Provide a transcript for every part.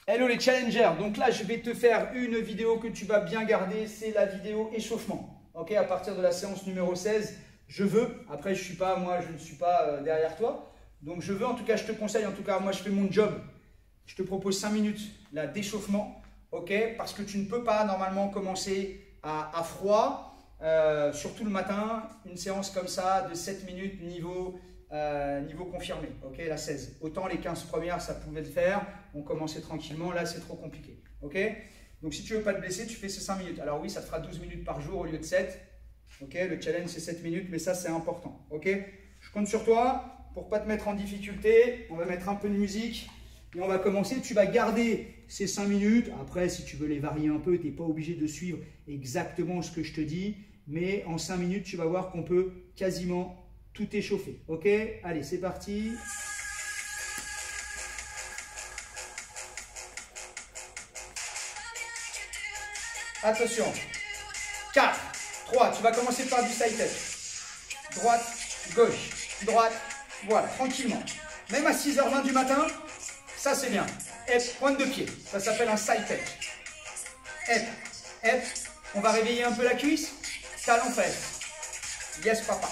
Hello les challengers, donc là je vais te faire une vidéo que tu vas bien garder, c'est la vidéo échauffement. Ok, à partir de la séance numéro 16, je veux, après je ne suis pas derrière toi, donc je veux en tout cas, je te conseille, en tout cas moi je fais mon job, je te propose 5 minutes là d'échauffement, ok, parce que tu ne peux pas normalement commencer à froid, surtout le matin, une séance comme ça de 7 minutes niveau confirmé, ok, la 16. Autant les 15 premières, ça pouvait le faire, on commençait tranquillement, là c'est trop compliqué, ok. Donc si tu ne veux pas te blesser, tu fais ces 5 minutes. Alors oui, ça te fera 12 minutes par jour au lieu de 7, ok, le challenge c'est 7 minutes, mais ça c'est important, ok. Je compte sur toi pour ne pas te mettre en difficulté, on va mettre un peu de musique et on va commencer. Tu vas garder ces 5 minutes, après si tu veux les varier un peu, tu n'es pas obligé de suivre exactement ce que je te dis, mais en 5 minutes, tu vas voir qu'on peut quasiment tout échauffer, ok? Allez, c'est parti. Attention. 4, 3, tu vas commencer par du side touch. Droite, gauche, droite, voilà, tranquillement. Même à 6h20 du matin, ça c'est bien. Hep, pointe de pied, ça s'appelle un side touch. Hep, hep, on va réveiller un peu la cuisse. Talon fesse. Yes papa.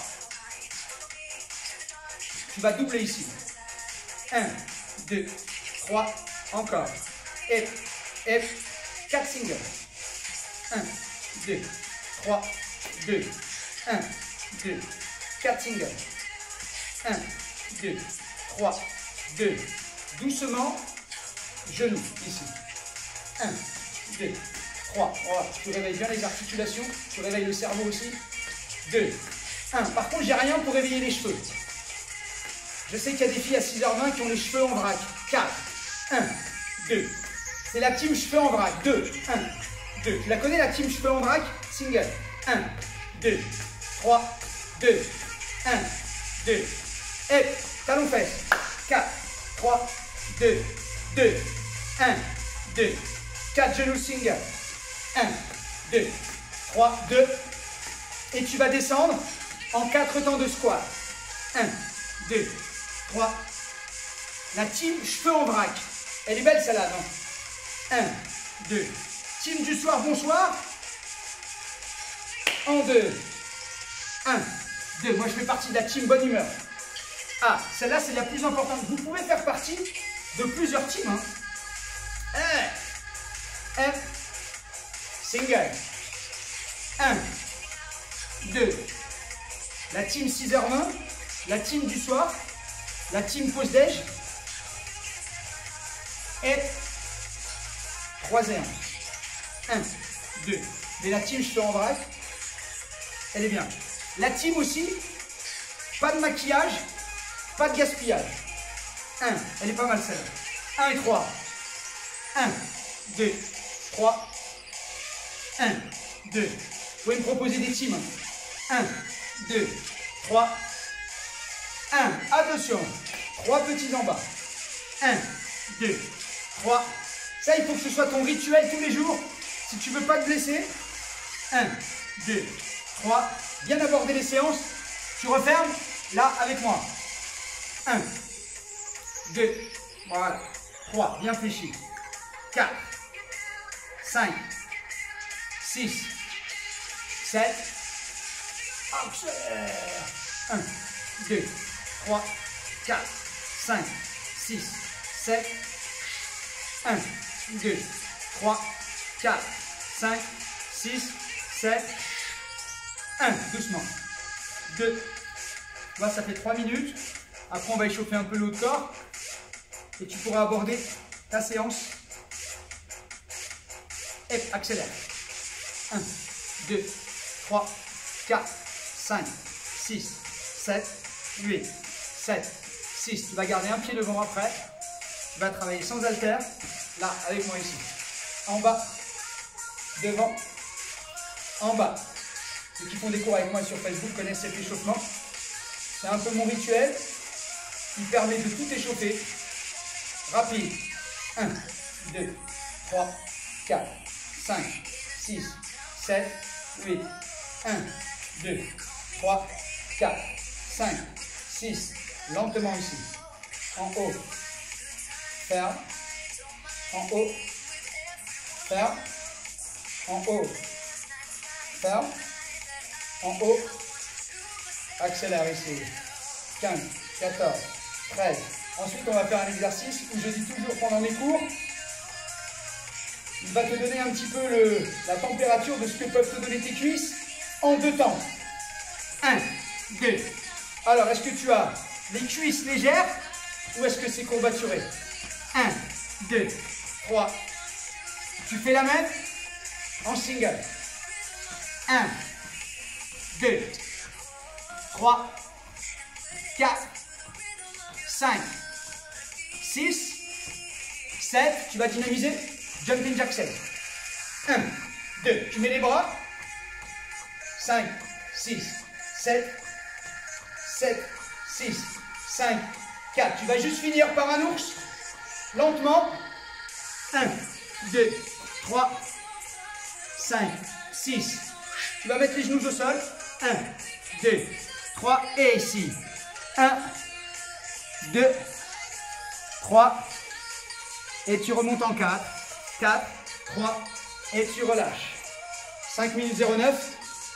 Tu vas doubler ici. 1, 2, 3, encore. Hep, hep, 4 singles. 1, 2, 3, 2, 1, 2, 4 singles. 1, 2, 3, 2. Doucement, genou, ici. 1, 2, 3. Voilà, tu réveilles bien les articulations, tu réveilles le cerveau aussi. 2, 1. Par contre, j'ai rien pour réveiller les cheveux. Je sais qu'il y a des filles à 6h20 qui ont les cheveux en vrac. 4, 1, 2. C'est la team cheveux en vrac. 2, 1, 2. Tu la connais la team cheveux en vrac? Single. 1, 2, 3, 2, 1, 2. Et talon fesse. 4, 3, 2, 2, 1, 2. 4 genoux single. 1, 2, 3, 2. Et tu vas descendre en 4 temps de squat. 1, 2, 3. La team cheveux en vrac. Elle est belle celle-là, non? 1, 2. Team du soir, bonsoir. En 2. 1, 2. Moi, je fais partie de la team bonne humeur. Ah, celle-là, c'est la plus importante. Vous pouvez faire partie de plusieurs teams. Hein. F. Single. 1, 2. La team 6h20. La team du soir. La team pause-déj. Et 3 et 1. 1, 2. Mais la team cheveux en vrac, elle est bien. La team aussi, pas de maquillage, pas de gaspillage. 1, elle est pas mal celle-là. 1 et 3. 1, 2, 3. 1, 2. Vous pouvez me proposer des teams. 1, 2, 3. 1, attention. 3 petits en bas. 1, 2, 3. Ça, il faut que ce soit ton rituel tous les jours. Si tu ne veux pas te blesser. 1, 2, 3. Bien aborder les séances. Tu refermes. Là, avec moi. 1, 2, voilà. 3, bien fléchi. 4, 5, 6, 7. Accélère. 1, 2, 3, 4, 5, 6, 7. 1, 2, 3, 4, 5, 6, 7. 1, doucement. 2. Là, ça fait 3 minutes. Après, on va échauffer un peu le haut de corps. Et tu pourras aborder ta séance. Et accélère. 1, 2, 3, 4, 5, 6, 7, 8, 7, 6. Tu vas garder un pied devant après. Tu vas travailler sans haltère. Là, avec moi ici. En bas, devant, en bas. Ceux qui font des cours avec moi sur Facebook connaissent cet échauffement. C'est un peu mon rituel. Il permet de tout échauffer. Rapide. 1, 2, 3, 4, 5, 6, 7, 8. 1, 2, 3, 4, 5, 6. Lentement ici. En haut. Ferme. en haut, ferme, en haut, ferme, en haut, accélère ici, 15, 14, 13. Ensuite, on va faire un exercice où je dis toujours pendant mes cours, il va te donner un petit peu la température de ce que peuvent te donner tes cuisses en 2 temps. 1, 2. Alors, est-ce que tu as les cuisses légères ou est-ce que c'est courbaturé? 1, 2, 3. Tu fais la même en single. 1, 2, 3, 4, 5, 6, 7. Tu vas dynamiser. Jumping jack 7. 1, 2. Tu mets les bras. 5, 6, 7, 7, 6, 5, 4. Tu vas juste finir par un ours. Lentement. 1, 2, 3, 5, 6. Tu vas mettre les genoux au sol. 1, 2, 3. Et ici. 1, 2, 3. Et tu remontes en 4. 4, 3. Et tu relâches. 5 minutes 09.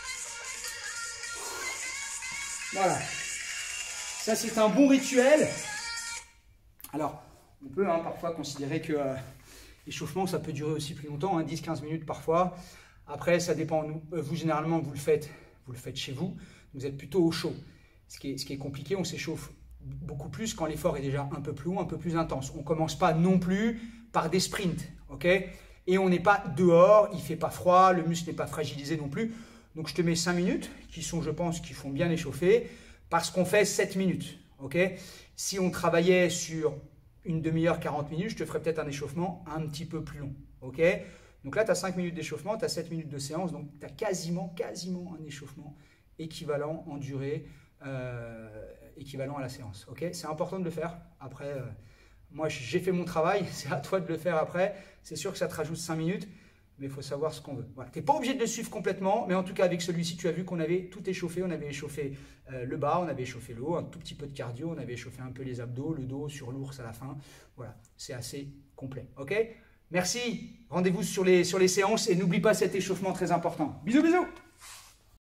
Voilà. Ça, c'est un bon rituel. Alors, on peut parfois considérer que l'échauffement, ça peut durer aussi plus longtemps, 10-15 minutes parfois. Après, ça dépend. Vous, généralement, vous le faites chez vous. Vous êtes plutôt au chaud. Ce qui est compliqué, on s'échauffe beaucoup plus quand l'effort est déjà un peu plus long, un peu plus intense. On ne commence pas non plus par des sprints, ok? Et on n'est pas dehors, il ne fait pas froid, le muscle n'est pas fragilisé non plus. Donc, je te mets 5 minutes, qui sont, je pense, qui font bien échauffer, parce qu'on fait 7 minutes, ok? Si on travaillait sur une demi-heure, 40 minutes, je te ferais peut-être un échauffement un petit peu plus long, ok? Donc là, tu as 5 minutes d'échauffement, tu as 7 minutes de séance, donc tu as quasiment un échauffement équivalent en durée, équivalent à la séance, ok? C'est important de le faire. Après, moi, j'ai fait mon travail, c'est à toi de le faire après. C'est sûr que ça te rajoute 5 minutes, mais il faut savoir ce qu'on veut. Voilà. Tu n'es pas obligé de le suivre complètement, mais en tout cas, avec celui-ci, tu as vu qu'on avait tout échauffé. On avait échauffé le bas, on avait échauffé le haut, un tout petit peu de cardio, on avait échauffé un peu les abdos, le dos sur l'ours à la fin. Voilà, c'est assez complet, ok? Merci, rendez-vous sur les séances et n'oublie pas cet échauffement très important. Bisous, bisous!